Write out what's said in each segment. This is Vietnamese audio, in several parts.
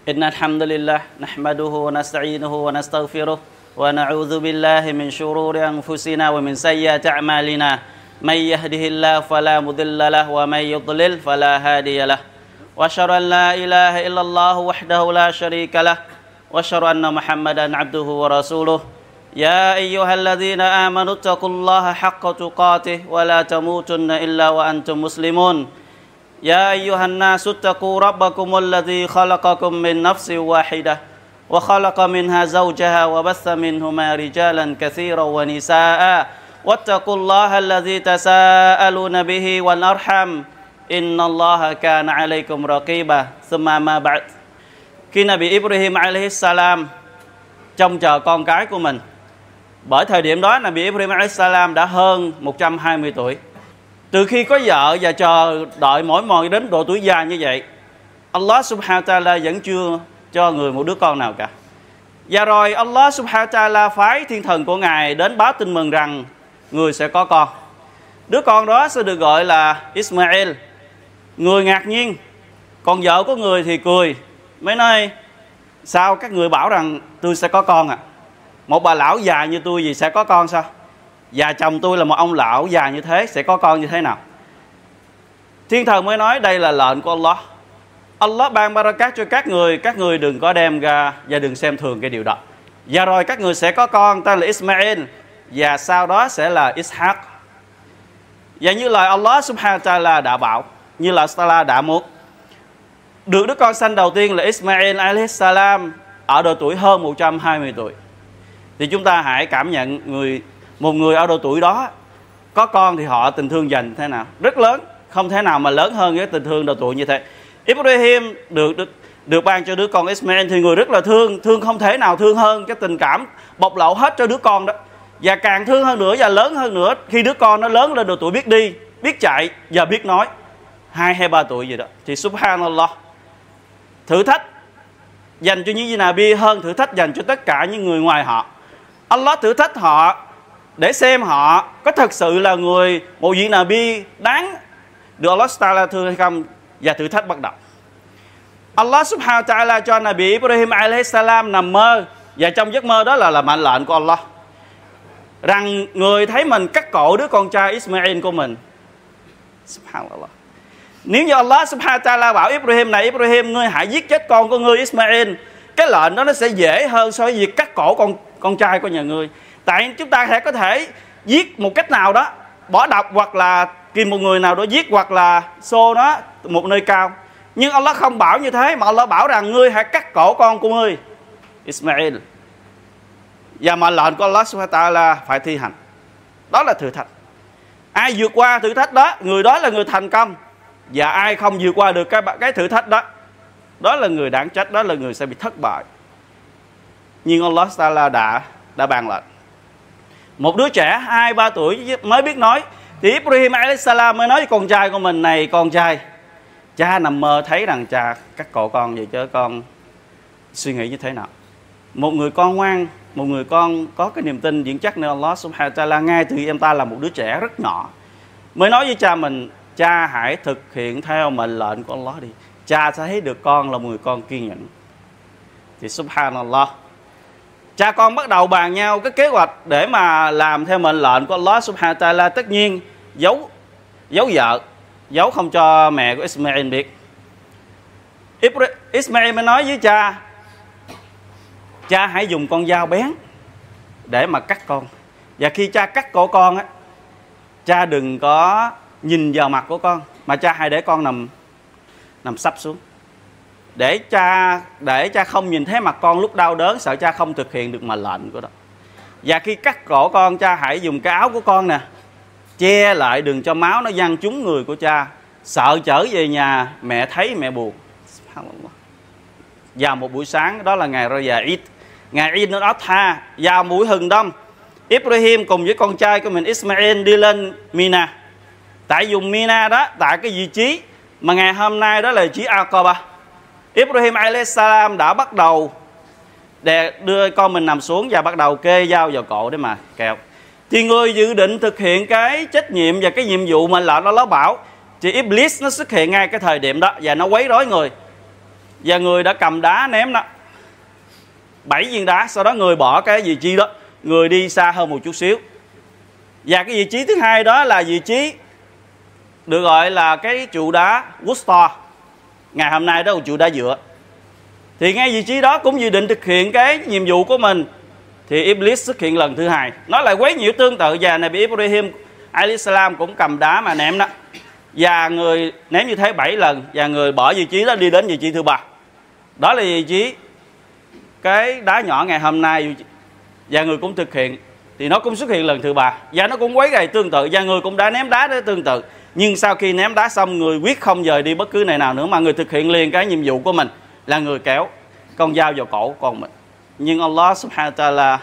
إن الحمد لله نحمده ونستعينه ونستغفره ونعوذ بالله من شرور أنفسنا ومن سيئات أعمالنا من يهده الله فلا مضل له ومن يضلل فلا هادي له وأشهد أن لا إله إلا الله وحده لا شريك له وأشهد أن محمدا عبده ورسوله يا أيها الذين آمنوا اتقوا الله حق تقاته ولا تموتن إلا وأنتم مسلمون يا أيها الناس اتقوا ربكم الذي خلقكم من نفس واحدة وخلق منها زوجها وبث منهما رجالا كثيرا ونساء واتقوا الله الذي تساءلون به والأرحم إن الله كان عليكم رقيبا ثم ما بعد. Khi Nabi Ibrahim alayhi salam trông chờ con cái của mình, bởi thời điểm đó Nabi Ibrahim alayhi salam đã hơn 120 tuổi. Từ khi có vợ và chờ đợi mỗi mòn đến độ tuổi già như vậy, Allah subhanahu wa ta'ala vẫn chưa cho người một đứa con nào cả. Và rồi Allah subhanahu wa ta'ala phái thiên thần của Ngài đến báo tin mừng rằng người sẽ có con. Đứa con đó sẽ được gọi là Ismail. Người ngạc nhiên, còn vợ của người thì cười, mới nói: sao các người bảo rằng tôi sẽ có con à? Một bà lão già như tôi gì sẽ có con sao? Và chồng tôi là một ông lão già như thế, sẽ có con như thế nào? Thiên thần mới nói: đây là lệnh của Allah. Allah ban barakat cho các người đừng có đem ra và đừng xem thường cái điều đó. Và rồi các người sẽ có con tên là Ismail, và sau đó sẽ là Ishaq. Và như lời Allah subhanahu wa ta'ala đã bảo, như là Allah đã muốn, được đứa con sanh đầu tiên là Ismail alayhi salam ở độ tuổi hơn 120 tuổi. Thì chúng ta hãy cảm nhận một người ở độ tuổi đó có con thì họ tình thương dành thế nào? Rất lớn, không thể nào mà lớn hơn cái tình thương độ tuổi như thế. Ibrahim được ban cho đứa con Ismail thì người rất là thương không thể nào thương hơn cái tình cảm bộc lộ hết cho đứa con đó. Và càng thương hơn nữa và lớn hơn nữa khi đứa con nó lớn lên độ tuổi biết đi, biết chạy và biết nói, 2 hay 3 tuổi gì đó. Thì subhanallah, thử thách dành cho những Nabi hơn thử thách dành cho tất cả những người ngoài họ. Allah thử thách họ để xem họ có thật sự là một vị Nabi đáng được Allah Ta'ala thương hay không. Và thử thách bắt đầu. Allah subhanahu wa ta'ala cho Nabi Ibrahim alayhi salam nằm mơ, và trong giấc mơ đó là mệnh lệnh của Allah rằng người thấy mình cắt cổ đứa con trai Ismail của mình. Subhanallah. Nếu như Allah subhanahu wa ta'ala bảo Ibrahim này, Ibrahim ngươi hãy giết chết con của ngươi Ismail, cái lệnh đó nó sẽ dễ hơn so với việc cắt cổ con trai của nhà ngươi. Tại chúng ta có thể giết một cách nào đó, bỏ độc hoặc là kìm một người nào đó giết, hoặc là xô nó một nơi cao. Nhưng Allah không bảo như thế, mà Allah bảo rằng ngươi hãy cắt cổ con của ngươi Ismail. Và mà lệnh của Allah subhanahu wa ta'ala phải thi hành. Đó là thử thách. Ai vượt qua thử thách đó, người đó là người thành công. Và ai không vượt qua được cái thử thách đó, đó là người đáng trách, đó là người sẽ bị thất bại. Nhưng Allah ta'ala đã ban lệnh. Một đứa trẻ 2-3 tuổi mới biết nói, thì Ibrahim alayhi salam mới nói với con trai của mình: này con trai, cha nằm mơ thấy rằng cha cắt cổ con, vậy chứ con suy nghĩ như thế nào? Một người con ngoan, một người con có cái niềm tin vững chắc nơi Allah subhanahu wa ta'ala, ngay từ khi em ta là một đứa trẻ rất nhỏ, mới nói với cha mình: cha hãy thực hiện theo mệnh lệnh của Allah đi, cha sẽ thấy được con là một người con kiên nhẫn. Thì subhanallah, cha con bắt đầu bàn nhau cái kế hoạch để mà làm theo mệnh lệnh của Allah subhanahu wa ta'ala. Tất nhiên giấu vợ, giấu không cho mẹ của Ismail biết. Ismail mới nói với cha hãy dùng con dao bén để mà cắt con. Và khi cha cắt cổ con á, cha đừng có nhìn vào mặt của con, mà cha hãy để con nằm sấp xuống, để cha không nhìn thấy mặt con lúc đau đớn, sợ cha không thực hiện được mệnh lệnh của đó. Và khi cắt cổ con, cha hãy dùng cái áo của con nè che lại, đừng cho máu nó văng trúng người của cha, sợ trở về nhà mẹ thấy mẹ buồn. Vào một buổi sáng, đó là ngày Raya Eid, ngày Eid al-Adha, vào buổi hừng đông, Ibrahim cùng với con trai của mình Ismail đi lên Mina. Tại vùng Mina đó, tại cái vị trí mà ngày hôm nay đó là vị trí Aqaba, Ibrahim alayhi salam đã bắt đầu đưa con mình nằm xuống và bắt đầu kê dao vào cổ để mà kẹo. Thì người dự định thực hiện cái trách nhiệm và cái nhiệm vụ mà lệnh Allah bảo, thì Iblis nó xuất hiện ngay cái thời điểm đó và nó quấy rối người. và người đã cầm đá ném đó 7 viên đá, sau đó người bỏ cái vị trí đó, người đi xa hơn một chút xíu. Và cái vị trí thứ hai đó là vị trí được gọi là cái trụ đá Wusta, ngày hôm nay đó là trụ đá dựa. Thì ngay vị trí đó cũng dự định thực hiện cái nhiệm vụ của mình, thì Iblis xuất hiện lần thứ hai, nó lại quấy nhiễu tương tự, và Nabi Ibrahim alayhi salam cũng cầm đá mà ném đó, và người ném như thế 7 lần, và người bỏ vị trí đó đi đến vị trí thứ 3. Đó là vị trí cái đá nhỏ ngày hôm nay, và người cũng thực hiện, thì nó cũng xuất hiện lần thứ 3, và nó cũng quấy rầy tương tự, và người cũng đã ném đá đó tương tự. Nhưng sau khi ném đá xong, người quyết không dời đi bất cứ nơi nào nữa, mà người thực hiện liền cái nhiệm vụ của mình là người kéo con dao vào cổ con mình. Nhưng Allah subhanahu wa ta'ala,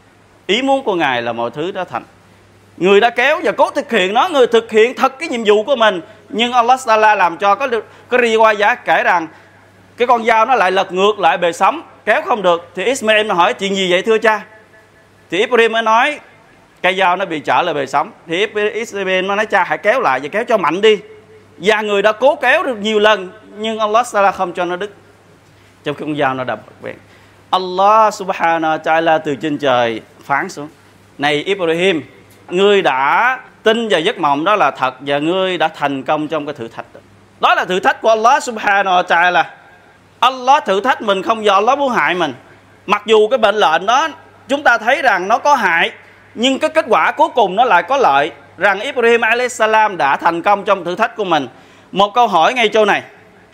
ý muốn của Ngài là mọi thứ đã thành. Người đã kéo và cố thực hiện nó, người thực hiện thật cái nhiệm vụ của mình, nhưng Allah ta'ala làm cho có riwayah kể rằng cái con dao nó lại lật ngược lại bề sóng, kéo không được. Thì Ismail nó hỏi chuyện gì vậy thưa cha? Thì Ibrahim mới nói cây dao nó bị trở lại bề sóng. Thì Ismail nó nói cha hãy kéo lại và kéo cho mạnh đi. Và người đã cố kéo được nhiều lần, nhưng Allah ta'ala không cho nó đứt, trong khi con dao nó đập bén. Allah subhanahu wa ta'ala từ trên trời phán xuống: này Ibrahim, ngươi đã tin vào giấc mộng đó là thật, và ngươi đã thành công trong cái thử thách đó. Đó là thử thách của Allah subhanahu wa ta'ala. Allah thử thách mình không do Allah muốn hại mình. Mặc dù cái mệnh lệnh đó chúng ta thấy rằng nó có hại, nhưng cái kết quả cuối cùng nó lại có lợi, rằng Ibrahim alayhis salam đã thành công trong thử thách của mình. Một câu hỏi ngay chỗ này: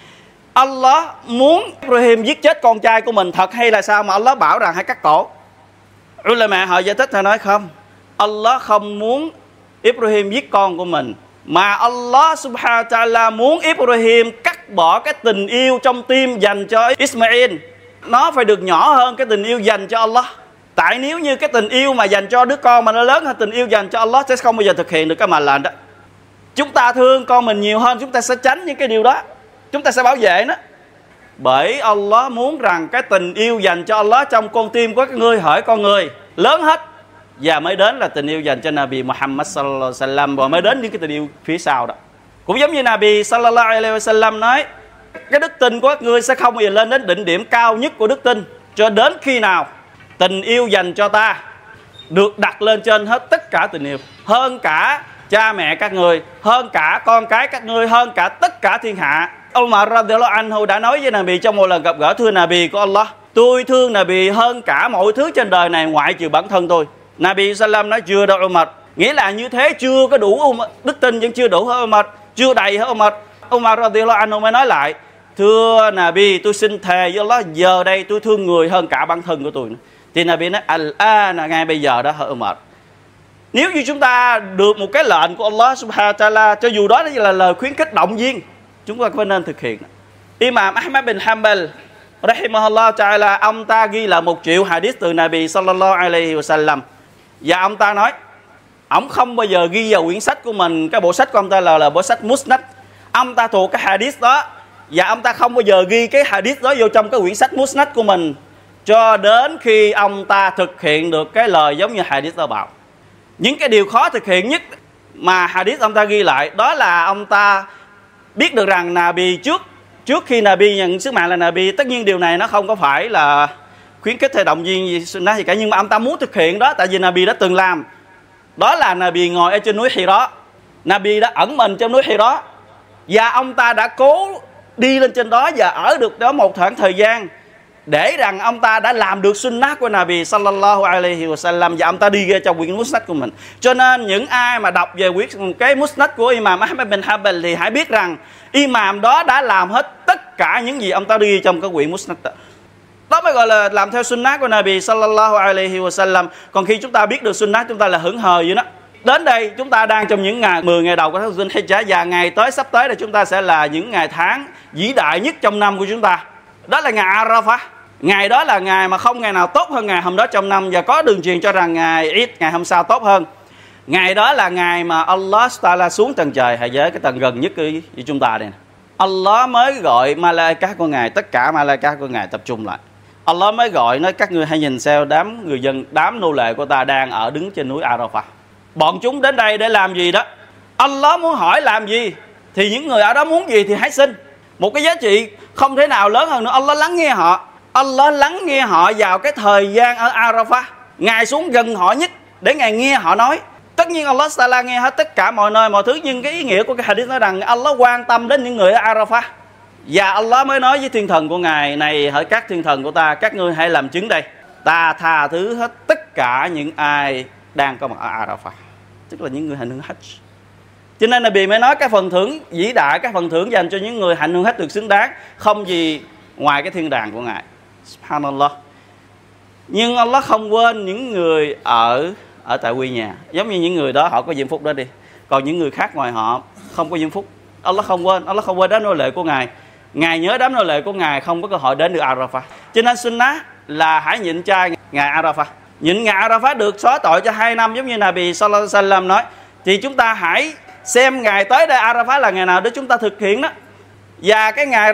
Allah muốn Ibrahim giết chết con trai của mình thật hay là sao mà Allah bảo rằng hãy cắt cổ? Ulama họ giải thích, họ nói không, Allah không muốn Ibrahim giết con của mình, mà Allah subhanahu wa ta'ala muốn Ibrahim cắt bỏ cái tình yêu trong tim dành cho Ismail. Nó phải được nhỏ hơn cái tình yêu dành cho Allah. Tại nếu như cái tình yêu mà dành cho đứa con mà nó lớn hơn tình yêu dành cho Allah, sẽ không bao giờ thực hiện được cái mệnh lệnh đó. Chúng ta thương con mình nhiều hơn, chúng ta sẽ tránh những cái điều đó, chúng ta sẽ bảo vệ nó. Bởi Allah muốn rằng cái tình yêu dành cho Allah trong con tim của các ngươi, hỡi con người, lớn hết, và mới đến là tình yêu dành cho Nabi Muhammad sallallahu alaihi wasallam, và mới đến những cái tình yêu phía sau đó. Cũng giống như Nabi sallallahu alaihi wasallam nói, cái đức tin của các ngươi sẽ không bao giờ lên đến đỉnh điểm cao nhất của đức tin, cho đến khi nào tình yêu dành cho ta được đặt lên trên hết tất cả tình yêu, hơn cả cha mẹ các người, hơn cả con cái các ngươi, hơn cả tất cả thiên hạ. Umar radhiyallahu anhu đã nói với Nabi trong một lần gặp gỡ: thưa Nabi của Allah, tôi thương Nabi hơn cả mọi thứ trên đời này ngoại trừ bản thân tôi. Nabi sallam nói chưa đâu Umar, nghĩa là như thế chưa có đủ, đức tin vẫn chưa đủ hả Umar, chưa đầy hả Umar? Umar radhiyallahu anhu mới nói lại: thưa Nabi, tôi xin thề với Allah, giờ đây tôi thương người hơn cả bản thân của tôi. Thì Nabi nói al-an, ngay bây giờ đó hả Umar. Nếu như chúng ta được một cái lệnh của Allah subhanahu wa ta'ala, cho dù đó là lời khuyến khích động viên, chúng ta có nên thực hiện. Imam Ahmad bin Hanbal rahimahullah ta'ala, ông ta ghi là 1 triệu hadith từ Nabi sallallahu alaihi wasallam, và ông ta nói ông không bao giờ ghi vào quyển sách của mình, cái bộ sách của ông ta là bộ sách Musnad. Ông ta thuộc cái hadith đó, và ông ta không bao giờ ghi cái hadith đó vô trong cái quyển sách Musnad của mình, cho đến khi ông ta thực hiện được cái lời giống như hadith đó bảo. Những cái điều khó thực hiện nhất mà hadith ông ta ghi lại, đó là ông ta biết được rằng Nabi trước khi Nabi nhận sứ mạng là Nabi, tất nhiên điều này nó không có phải là khuyến khích hay động viên gì cả, nhưng mà ông ta muốn thực hiện đó, tại vì Nabi đã từng làm. Đó là Nabi ngồi ở trên núi Hira, Nabi đã ẩn mình trong núi Hira, và ông ta đã cố đi lên trên đó và ở được đó một khoảng thời gian, để rằng ông ta đã làm được sunnah của Nabi sallallahu alaihi wasallam, và ông ta đi ra trong quyển Musnad của mình. Cho nên những ai mà đọc về cái Musnad của Imam Ahmad bin Hanbal thì hãy biết rằng Imam đó đã làm hết tất cả những gì ông ta đi trong cái quyển Musnad đó. Đó mới gọi là làm theo sunnah của Nabi sallallahu alaihi wasallam. Còn khi chúng ta biết được sunnah, chúng ta là hững hờ vậy đó. Đến đây chúng ta đang trong những ngày 10 ngày đầu của tháng Dhul-Hijjah, và ngày sắp tới là chúng ta sẽ là những ngày tháng vĩ đại nhất trong năm của chúng ta. Đó là ngày Arafah. Ngày đó là ngày mà không ngày nào tốt hơn ngày hôm đó trong năm, và có đường truyền cho rằng ngày Eid, ngày hôm sau tốt hơn. Ngày đó là ngày mà Allah Ta'ala xuống tầng trời hạ giới, cái tầng gần nhất với chúng ta đây. Allah mới gọi Malaika của Ngài, tất cả Malaika của Ngài tập trung lại. Allah mới gọi nói: các ngươi hãy nhìn xem đám người dân, đám nô lệ của ta đang đứng trên núi Arafah. Bọn chúng đến đây để làm gì đó? Allah muốn hỏi làm gì thì những người ở đó muốn gì thì hãy xin. Một cái giá trị không thể nào lớn hơn nữa. Allah lắng nghe họ. Allah lắng nghe họ vào cái thời gian ở Arafah. Ngài xuống gần họ nhất để Ngài nghe họ nói. Tất nhiên Allah Ta'ala nghe hết tất cả mọi nơi mọi thứ, nhưng cái ý nghĩa của cái hadith nói rằng Allah quan tâm đến những người ở Arafah. Và Allah mới nói với thiên thần của Ngài: này hỡi các thiên thần của ta, các ngươi hãy làm chứng đây, ta tha thứ hết tất cả những ai đang có mặt ở Arafah, tức là những người hành hương Hajj. Cho nên Nabi mới nói cái phần thưởng vĩ đại, cái phần thưởng dành cho những người hành hương Hajj được xứng đáng không gì ngoài cái thiên đàng của Ngài. Subhanallah. Nhưng Allah không quên những người ở tại quê nhà. Giống như những người đó họ có diễm phúc đó đi, còn những người khác ngoài họ không có diễm phúc, Allah không quên. Allah không quên đám nô lệ của Ngài. Ngài nhớ đám nô lệ của Ngài không có cơ hội đến được Arafah. Cho nên sunnah là hãy nhịn chay ngày Arafah. Nhịn ngày Arafah được xóa tội cho 2 năm, giống như Nabi Sallallahu Alaihi Wasallam nói. Thì chúng ta hãy xem ngày tới đây Arafah là ngày nào để chúng ta thực hiện đó. Và cái ngày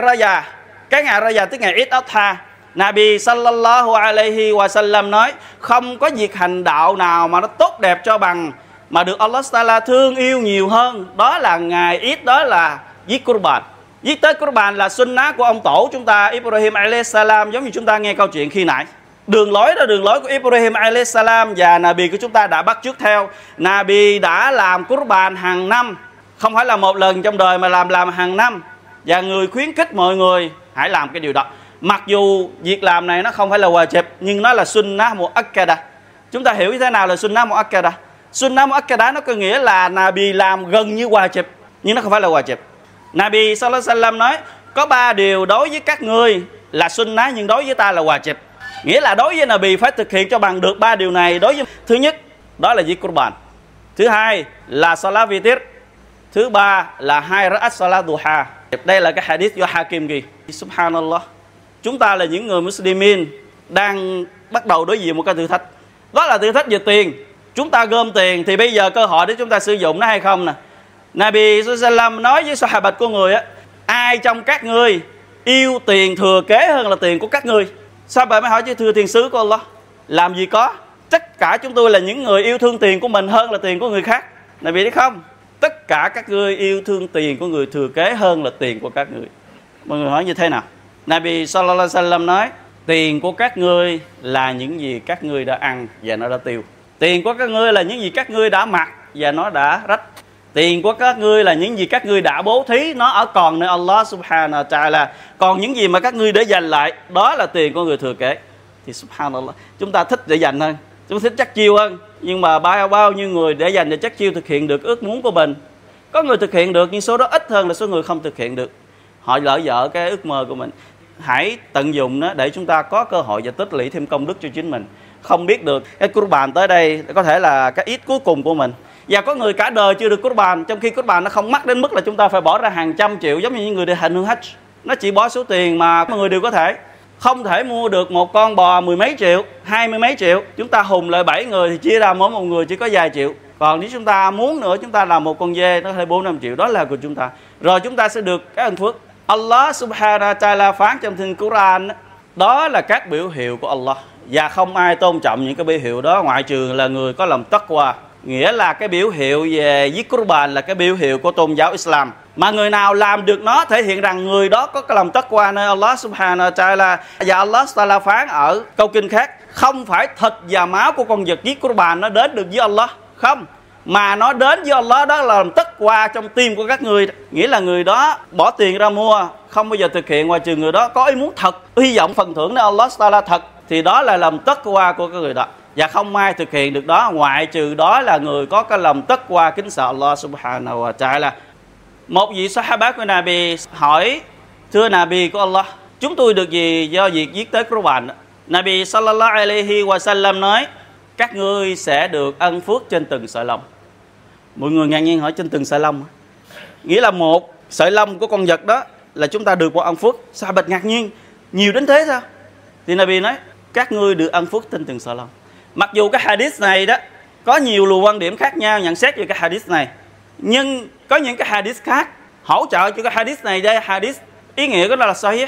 Raya tức ngày Eid Adha, Nabi Sallallahu Alaihi Wasallam nói không có việc hành đạo nào mà nó tốt đẹp cho bằng, mà được Allah Ta'ala thương yêu nhiều hơn, đó là ngày Eid, đó là giết Qurban. Giết tới Qurban là sunnah của ông tổ chúng ta Ibrahim alayhi salam, giống như chúng ta nghe câu chuyện khi nãy. Đường lối của Ibrahim alayhi salam và Nabi của chúng ta đã bắt chước theo. Nabi đã làm Qurban hàng năm, không phải là một lần trong đời mà làm hàng năm, và người khuyến khích mọi người hãy làm cái điều đó. Mặc dù việc làm này nó không phải là wajib, nhưng nó là sunnah muakkada. Chúng ta hiểu như thế nào là sunnah muakkada? Sunnah muakkada nó có nghĩa là Nabi làm gần như wajib, nhưng nó không phải là wajib. Nabi Sallallahu Alaihi Wasallam nói có 3 điều đối với các ngươi là sunnah, nhưng đối với ta là wajib. Nghĩa là đối với Nabi phải thực hiện cho bằng được 3 điều này. Thứ nhất đó là giết Qurban, thứ hai là salat vitir, thứ ba là 2 rakaat salat duha. Đây là cái hadith do Hakim ghi. Subhanallah. Chúng ta là những người Muslimin đang bắt đầu đối diện một cái thử thách. Đó là thử thách về tiền. Chúng ta gom tiền thì bây giờ cơ hội để chúng ta sử dụng nó hay không nè. Nabi Sallallahu Alaihi Wasallam nói với Sahabat của người á: ai trong các ngươi yêu tiền thừa kế hơn là tiền của các ngươi? Sahabat mới hỏi: chứ thưa thiên sứ của Allah, làm gì có, tất cả chúng tôi là những người yêu thương tiền của mình hơn là tiền của người khác. Nabi nói không, tất cả các ngươi yêu thương tiền của người thừa kế hơn là tiền của các ngươi. Mọi người hỏi như thế nào? Nabi Sallallahu Alaihi Wasallam nói tiền của các ngươi là những gì các ngươi đã ăn và nó đã tiêu. Tiền của các ngươi là những gì các ngươi đã mặc và nó đã rách. Tiền của các ngươi là những gì các ngươi đã bố thí, nó ở còn nơi Allah Subhanahu wa Ta'ala. Còn những gì mà các ngươi để dành lại, đó là tiền của người thừa kế. Thì Subhanallah, chúng ta thích để dành hơn, chúng ta thích chắc chiêu hơn. Nhưng mà bao nhiêu người để dành để chắc chiêu thực hiện được ước muốn của mình? Có người thực hiện được, nhưng số đó ít hơn là số người không thực hiện được. Họ lỡ dở cái ước mơ của mình. Hãy tận dụng nó để chúng ta có cơ hội và tích lũy thêm công đức cho chính mình. Không biết được cái Qurban tới đây có thể là cái ít cuối cùng của mình. Và có người cả đời chưa được Qurban, trong khi Qurban nó không mắc đến mức là chúng ta phải bỏ ra hàng trăm triệu giống như những người đi hành hương Hajj. Nó chỉ bỏ số tiền mà mọi người đều có thể. Không thể mua được một con bò 10 mấy triệu, 20 mấy triệu. Chúng ta hùng lại 7 người thì chia ra mỗi một người chỉ có vài triệu. Còn nếu chúng ta muốn nữa, chúng ta làm một con dê nó hơi 4-5 triệu, đó là của chúng ta. Rồi chúng ta sẽ được cái ân phước. Allah Subhanahu wa Ta'ala phán trong kinh Quran, đó là các biểu hiệu của Allah. Và không ai tôn trọng những cái biểu hiệu đó ngoại trừ là người có lòng taqwa. Nghĩa là cái biểu hiệu về giết Qurban là cái biểu hiệu của tôn giáo Islam. Mà người nào làm được nó thể hiện rằng người đó có cái lòng taqwa nơi Allah Subhanahu wa Ta'ala. Và Allah Ta'ala phán ở câu kinh khác, không phải thịt và máu của con vật giết Qurban nó đến được với Allah. Không, mà nó đến với Allah, đó là lòng taqwa trong tim của các người. Nghĩa là người đó bỏ tiền ra mua, không bao giờ thực hiện, ngoài trừ người đó có ý muốn thật, hy vọng phần thưởng nơi Allah Ta'ala thật, thì đó là lòng taqwa của cái người đó. Và không ai thực hiện được đó ngoại trừ đó là người có cái lòng taqwa kính sợ Allah Subhanahu wa Ta'ala. Một vị Sahaba của Nabi hỏi: thưa Nabi của Allah, chúng tôi được gì do việc giết tới Qurban? Nabi Sallallahu Alaihi Wasallam nói: các ngươi sẽ được ân phước trên từng sợi lông. Mọi người ngạc nhiên hỏi trên từng sợi lông, nghĩa là một sợi lông của con vật đó là chúng ta được một ân phước. Sahaba ngạc nhiên, nhiều đến thế sao? Thì Nabi nói các ngươi được ân phước trên từng sợi lông. Mặc dù cái hadith này đó có nhiều luồng quan điểm khác nhau nhận xét về cái hadith này, nhưng có những cái hadith khác hỗ trợ cho cái hadith này. Đây hadith ý nghĩa của nó là sahih,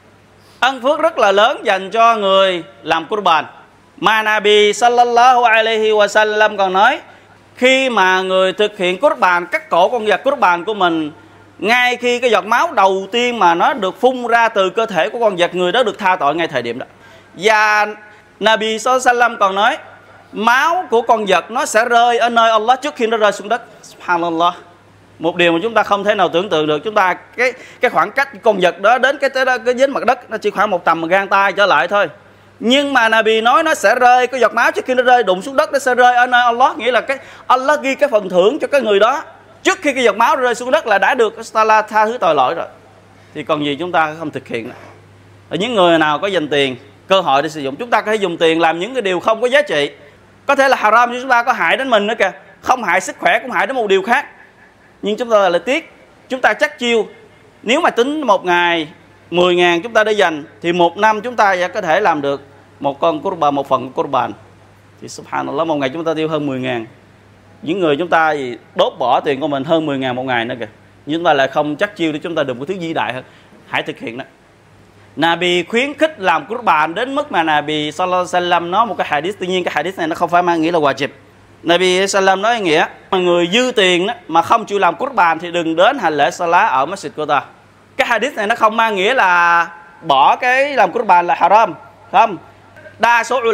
ân phước rất là lớn dành cho người làm Qurban. Mà Nabi Sallallahu Alaihi Wasallam còn nói khi mà người thực hiện Qurban, cắt cổ con vật Qurban của mình, ngay khi cái giọt máu đầu tiên mà nó được phun ra từ cơ thể của con vật, người đó được tha tội ngay thời điểm đó. Và Nabi sallallahu alaihi wasallam còn nói máu của con vật nó sẽ rơi ở nơi Allah trước khi nó rơi xuống đất. Subhanallah. Một điều mà chúng ta không thể nào tưởng tượng được. Chúng ta cái khoảng cách con vật đó đến cái dính mặt đất nó chỉ khoảng một tầm gang tay trở lại thôi. Nhưng mà Nabi nói nó sẽ rơi, cái giọt máu trước khi nó rơi đụng xuống đất nó sẽ rơi ở nơi Allah, nghĩa là cái Allah ghi cái phần thưởng cho cái người đó trước khi cái giọt máu rơi xuống đất là đã được Allah tha thứ tội lỗi rồi. Thì còn gì chúng ta không thực hiện nữa. Ở những người nào có dành tiền, cơ hội để sử dụng, chúng ta có thể dùng tiền làm những cái điều không có giá trị, có thể là haram chứ chúng ta có hại đến mình nữa kìa, không hại sức khỏe cũng hại đến một điều khác. Nhưng chúng ta lại tiếc, chúng ta chắc chiêu, nếu mà tính một ngày 10.000 chúng ta để dành thì một năm chúng ta sẽ có thể làm được một con qurban, một phần qurban. Thì subhanallah, một ngày chúng ta tiêu hơn 10.000. Những người chúng ta thì đốt bỏ tiền của mình hơn 10.000 một ngày nữa kìa, nhưng chúng ta lại không chắc chiêu để chúng ta được một thứ vĩ đại hơn. Hãy thực hiện đó. Nabi khuyến khích làm qurban đến mức mà Nabi sallallahu alaihi wasallam nói một cái hadith, tuy nhiên cái hadith này nó không phải mang nghĩa là wajib. Nabi sallam nói nghĩa mà người dư tiền đó, mà không chịu làm qurban thì đừng đến hành lễ salat ở masjid của ta. Cái hadith này nó không mang nghĩa là bỏ cái làm qurban là haram, không. Đa số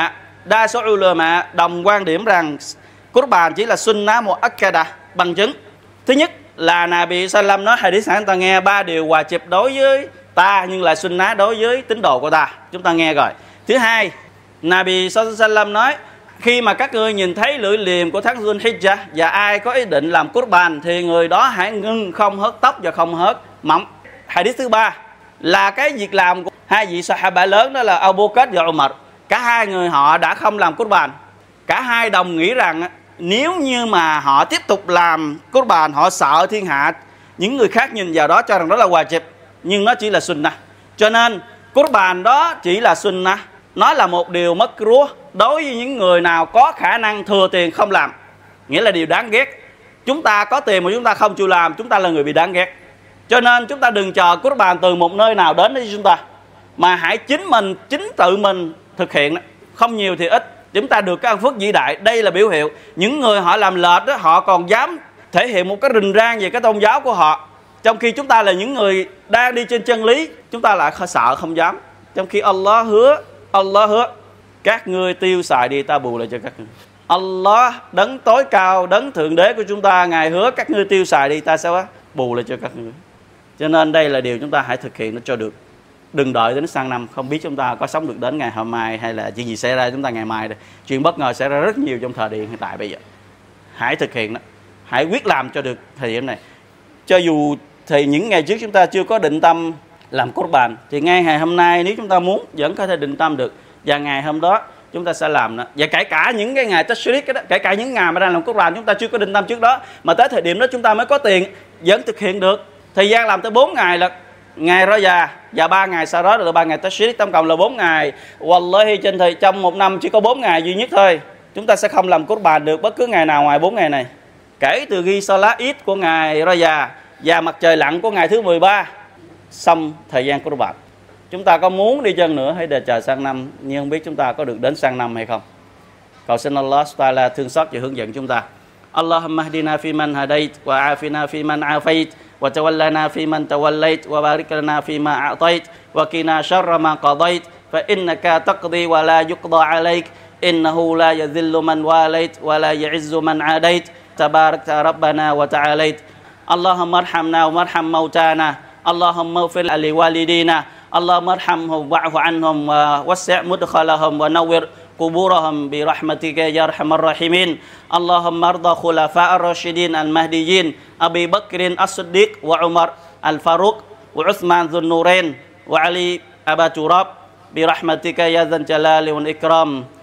ulama đồng quan điểm rằng qurban chỉ là sunnah muakkada, bằng chứng. Thứ nhất là Nabi sallam nói hadith này, ta nghe 3 điều wajib đối với ta nhưng là sunnah đối với tín đồ của ta, chúng ta nghe rồi. Thứ hai, Nabi sallam nói khi mà các ngươi nhìn thấy lưỡi liềm của tháng Dhul Hijjah và ai có ý định làm qurban thì người đó hãy ngưng, không hớt tóc và không hớt móng. Hadith thứ ba là cái việc làm của hai vị Sahaba lớn, đó là Abu Bakr và Umar. Cả hai người họ đã không làm qurban. Cả hai đồng nghĩ rằng nếu như mà họ tiếp tục làm qurban, họ sợ thiên hạ những người khác nhìn vào đó cho rằng đó là wajib, nhưng nó chỉ là sunnah. Cho nên qurban đó chỉ là sunnah, nó là một điều makruh đối với những người nào có khả năng thừa tiền không làm, nghĩa là điều đáng ghét. Chúng ta có tiền mà chúng ta không chịu làm, chúng ta là người bị đáng ghét. Cho nên chúng ta đừng chờ qurban từ một nơi nào đến với chúng ta, mà hãy chính tự mình thực hiện, không nhiều thì ít, chúng ta được cái ân phước vĩ đại. Đây là biểu hiệu. Những người họ làm lệch đó, họ còn dám thể hiện một cái rình rang về cái tôn giáo của họ, trong khi chúng ta là những người đang đi trên chân lý, chúng ta lại sợ không dám. Trong khi Allah hứa các ngươi tiêu xài đi, ta bù lại cho các ngươi. Allah đấng tối cao, đấng thượng đế của chúng ta, Ngài hứa các ngươi tiêu xài đi, ta sẽ bù lại cho các ngươi. Cho nên đây là điều chúng ta hãy thực hiện nó cho được. Đừng đợi đến sang năm, không biết chúng ta có sống được đến ngày hôm mai hay là chuyện gì xảy ra chúng ta ngày mai đây. Chuyện bất ngờ xảy ra rất nhiều trong thời điểm hiện tại bây giờ. Hãy thực hiện đó, hãy quyết làm cho được thời điểm này. Cho dù thì những ngày trước chúng ta chưa có định tâm làm qurban, thì ngay ngày hôm nay nếu chúng ta muốn vẫn có thể định tâm được, và ngày hôm đó chúng ta sẽ làm đó. Và kể cả những cái ngày tashrik đó, kể cả những ngày mà đang làm qurban chúng ta chưa có định tâm trước đó, mà tới thời điểm đó chúng ta mới có tiền, vẫn thực hiện được. Thời gian làm tới 4 ngày là ngày Rajab và 3 ngày sau đó là 3 ngày tashrik, tổng cộng là 4 ngày. Wallahi trong một năm chỉ có 4 ngày duy nhất thôi, chúng ta sẽ không làm qurban được bất cứ ngày nào ngoài 4 ngày này. Kể từ ghi Salat Eid của ngày Rajab và mặt trời lặn của ngày thứ 13, xong thời gian qurban. Chúng ta có muốn đi chân nữa hãy để chờ sang năm, nhưng không biết chúng ta có được đến sang năm hay không. Cầu xin Allah Ta'ala thương xót và hướng dẫn chúng ta. Allahumma hdina fi man hadait wa afina fi man afait wa tawallana fi man tawallait wa barik lana fi ma a'tait wa qina sharra ma qadait fa innaka taqdi wa la yuqda alayk innahu la yadhillu man walait wa la ya'izzu man adait tabarakta rabbana wa ta'alait. Allahumma arhamna wa arham mautana. Allahumma ighfir li walidina. Allahumma arhamhum wa'fu anhum wa wasi' mudkhalahum wa nawwir quburahum bi rahmatika ya arhamar rahimin. Allahumma arda khulafa' ar-rasyidin al-mahdiyyin Abi Bakr as-Siddiq wa Umar al-Faruq wa Uthman dhun nurain wa Ali Aba Turab bi rahmatika ya dzal jalali wal ikram.